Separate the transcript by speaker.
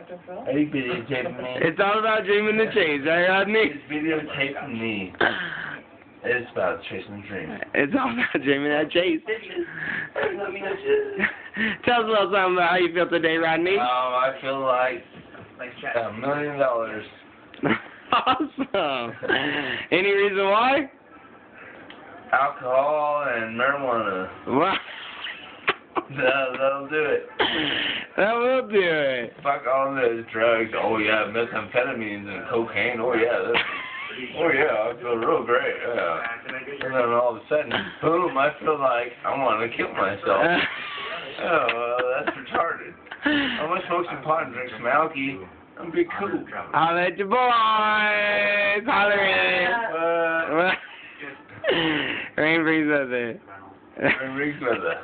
Speaker 1: Dr. Phil?
Speaker 2: Are you videotaping me?
Speaker 3: It's all about dreaming the chase, right, Rodney?
Speaker 2: It's videotaping me. It's about chasing the dream.
Speaker 3: It's all about dreaming that chase. Tell us a little something about how you feel today, Rodney.
Speaker 2: I feel like $1 million.
Speaker 3: Awesome. Any reason why?
Speaker 2: Alcohol and marijuana.
Speaker 3: Wow.
Speaker 2: That'll do it.
Speaker 3: That will do it.
Speaker 2: Fuck all those drugs. Oh yeah, methamphetamines and cocaine. Oh yeah. Oh yeah, I feel real great. Yeah. And then all of a sudden, boom! I feel like I want to kill myself. Oh, that's retarded. I'm gonna smoke some pot and drink some alky. I'm be cool.
Speaker 3: Holla at your boys. Holler in. Rain brings with it.
Speaker 2: Rain brings with it.